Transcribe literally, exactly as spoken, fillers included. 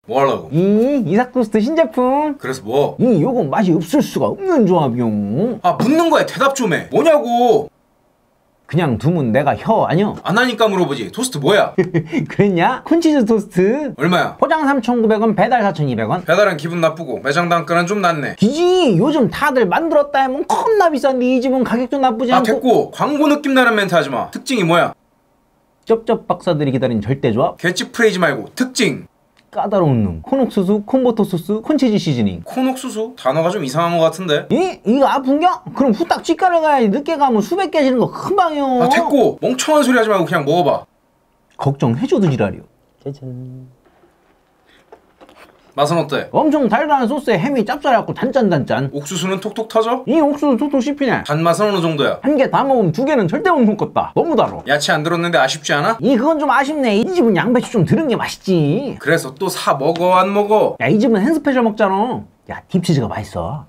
뭐 하려고? 이 이삭 토스트 신제품. 그래서 뭐? 이 요건 맛이 없을 수가 없는 조합이요. 아 묻는 거에 대답 좀 해. 뭐냐고. 그냥 두면 내가 혀 아니여? 안 하니까 물어보지. 토스트 뭐야? 그랬냐? 콘치즈 토스트 얼마야? 포장 삼천구백 원, 배달 사천이백 원. 배달은 기분 나쁘고 매장 단가는 좀 낮네. 기지 요즘 다들 만들었다 하면 겁나 비싼데 이 집은 가격도 나쁘지 아 않고. 됐고 광고 느낌 나는 멘트 하지마. 특징이 뭐야? 쩝쩝 박사들이 기다린 절대 조합. 개치 프레이즈 말고 특징. 까다로운 놈. 콘옥수수, 콘버터 소스, 콘치즈 시즈닝. 콘옥수수? 단어가 좀 이상한 것 같은데. 이? 이거 아픈겨? 그럼 후딱 치과를 가야지. 늦게 가면 수백 깨지는 거 금방이요. 아 됐고 멍청한 소리 하지 말고 그냥 먹어봐. 걱정해줘도 지랄이요. 짜잔. 맛은 어때? 엄청 달달한 소스에 햄이 짭짤해갖고 단짠단짠. 옥수수는 톡톡 터져? 이 옥수수 톡톡 씹히네. 단맛은 어느 정도야? 한 개 다 먹으면 두 개는 절대 못 먹겠다. 너무 달어. 야채 안 들었는데 아쉽지 않아? 이 그건 좀 아쉽네. 이 집은 양배추 좀 들은 게 맛있지. 그래서 또 사 먹어 안 먹어? 야 이 집은 햄스페셜 먹잖아. 야 딥치즈가 맛있어.